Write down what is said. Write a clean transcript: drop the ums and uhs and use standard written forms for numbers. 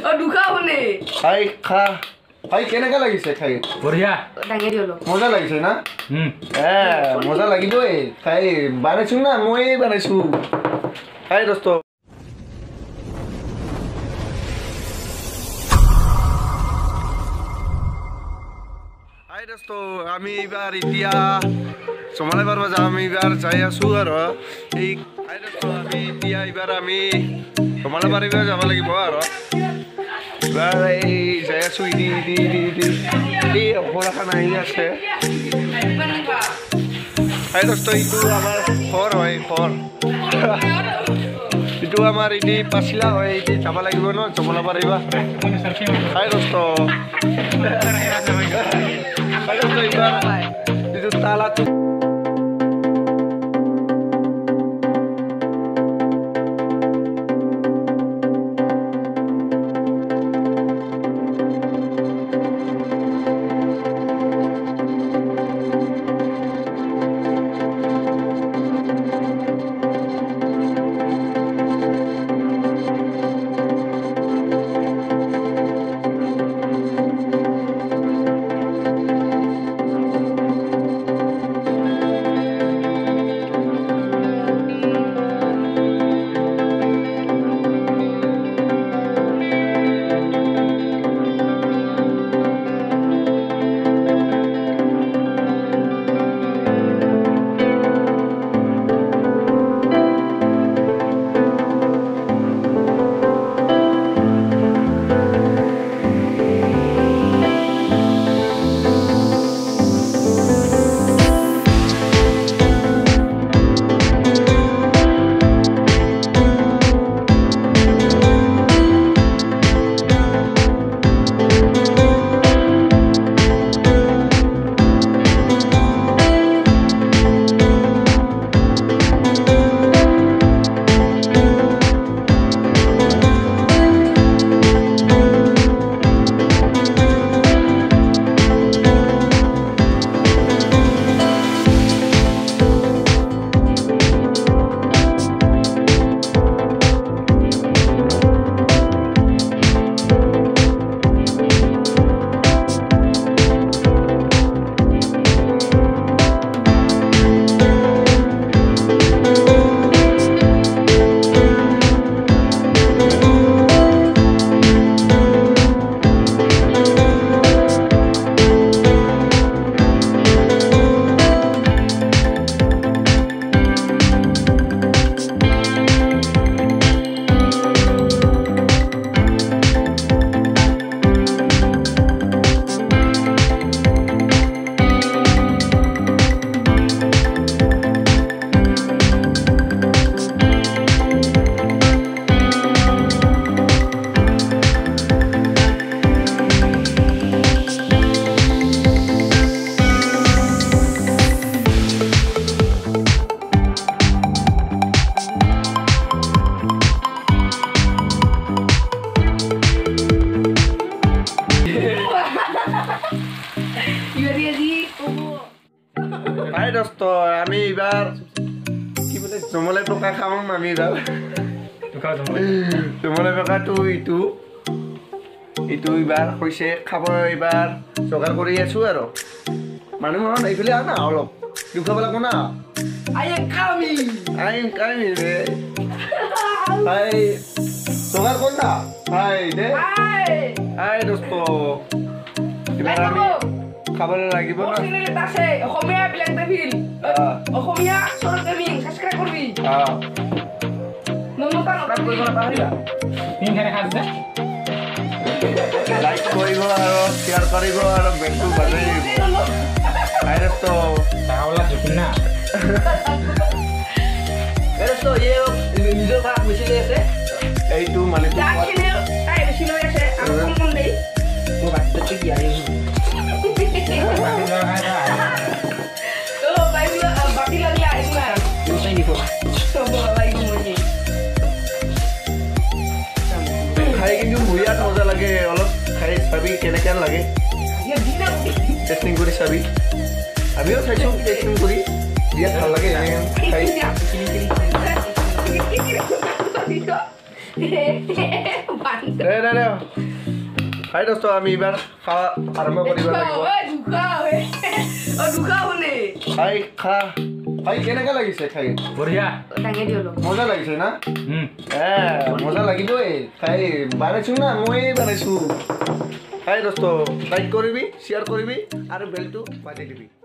দুখা বনে খাই খা ভাই কেনেকা লাগিছে খাই বঢ়িয়া ডাঙে দিলো মজা লাগিছে না মজা লাগিবই খাই বানাইছো না মই বানাইছো খাই দোস্ত হাই দোস্ত আমি এবার এতিয়া সমালে বারবা যাম আমি এবার যাই আছো আৰু এই হাই দোস্ত আমি এতিয়া এবার আমি সমালে বারবা যাব লাগিব আৰু এবার এই যাই আছো ইদি এই অপৰাখান আহি আছে হাই দোস্ত এইটো আমাৰ ঘৰ হয় ঘৰ এইটো আমাৰ ইদি পাছিলা হয় ইদি যাব লাগিব ন জমলা পাৰিবা হাই দোস্ত হাই দোস্ত এবার এইটো তালাটো হাই দোস্ত আমি এবার কি বলে জমলাই পকা খাম আমি এবার জমলাই পকাটো এইটো এবার হৈছে খাব এবার যোগাৰ কৰি আছো আৰু মানুহ এইফালে আহ না অলপ দুখাব লাগব না কামি রে হাই যোগাৰ কৰ না হাই দে হাই দোস্ত এবার আমি খাবলৈ লাগিব না আছে অসমীয়া বিলাক দেখিল অসমীয়া সৰক দেখিল সাবস্ক্ৰাইব কৰবি নমতা নটা কৰিব নাপাহৰিবা তিনখানে খাজে লাইক কৰিব আৰু শেয়াৰ কৰিব আৰু বেলটো বাজাই দিব আইৰতো তাহলা জুকিন না এৰতো নিজৰ ভাগ মিছিলে আছে এইটো মালিক তাই বেছি লৈ আছে আৰু কম দেই মই বাচ্চাতে কি আহি খাই কিন্তু বিৰাট মজা লাগে অলপ খাই চাবি কেনেকৈ লাগে টেষ্টিং কৰি চাবি আমিও খাইছোঁ টেষ্টিং কৰি বিৰাট ভাল লাগে খাই দে দে দে হাই দোস্ত আমি এবাৰ খাওয়া আৰম্ভ কৰিব লাগিব খাই খা ভাই কেনেকা লাগিছে খাই বঢ়িয়া মজা লাগিছে না মজা লাগিবই খাই বানাইছো না মই বানাইছো খাই দোস্ত লাইক কৰিবি শ্বেয়াৰ কৰিবি আৰু বেলটো বাজি দিবি